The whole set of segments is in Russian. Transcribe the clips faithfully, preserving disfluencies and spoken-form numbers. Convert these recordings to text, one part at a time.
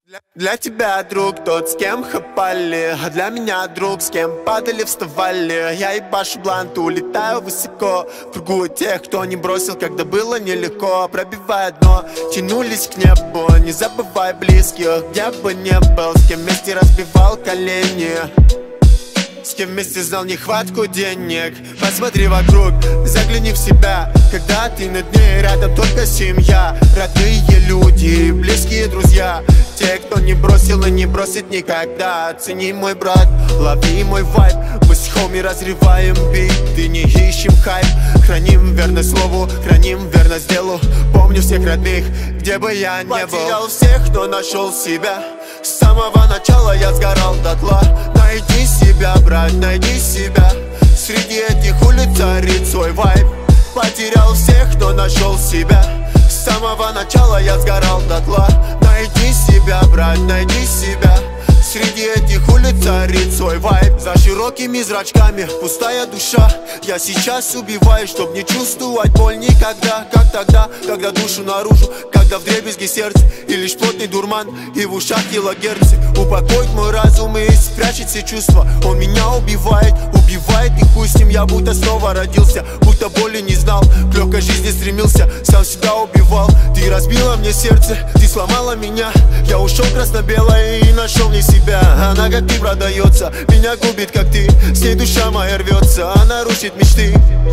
Для, для тебя друг тот, с кем хапали, а для меня друг, с кем падали, вставали. Я ебашу блант, улетаю высоко, в кругу тех, кто не бросил, когда было нелегко. Пробивая дно, тянулись к небу, не забывай близких, где бы не был, с кем вместе разбивал колени, с кем вместе знал нехватку денег. Посмотри вокруг, загляни в себя, когда ты на дне, рядом только семья, родные люди, близкие друзья, те, кто не бросил и не бросит никогда. Оцени, мой брат, лови мой вайб, мы с хоми разрываем биты, не ищем хайп, храним верность слову, храним верность делу. Помню всех родных, где бы я не был. Потерял всех, но нашел себя. С самого начала я сгорал дотла. Найди себя, брат, найди себя. Среди этих улиц царит свой вайб. Потерял всех, но нашел себя. С самого начала я сгорал дотла. Найди себя, брат, найди себя. Среди этих улиц царит свой вайб. За широкими зрачками пустая душа. Я сейчас убиваюсь, чтоб не чувствовать боль никогда. Как тогда, когда душу наружу, когда вдребезги сердце и лишь плотный дурман, и в ушах килогерцы. Упокоит мой разум и спрячет все чувства. Он меня убивает, убивает, и хуй с ним. Я будто снова родился, будто боли не знал, к легкой жизни стремился, сам себя убивал. Ты разбила мне сердце, ты сломала меня. Я ушел красно-белой и нашел не себя. Она как ты продается, меня губит как ты. С ней душа моя рвется, она рушит мечты.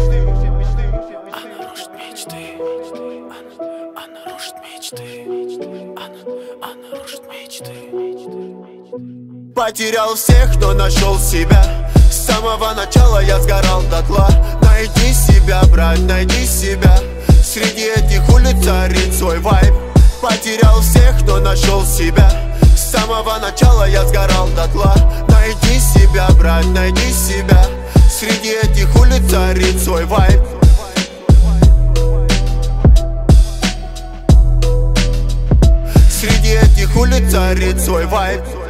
Она рушит мечты. Она рушит мечты. Она рушит мечты. Потерял всех, но нашел себя. С самого начала я сгорал дотла. Найди себя, брат, найди себя. Среди этих улиц царит свой вайб. Потерял всех, но нашел себя. С самого начала я сгорал дотла. Найди себя, брат, найди себя. Среди этих улиц царит свой вайб. Среди этих улиц царит свой вайб.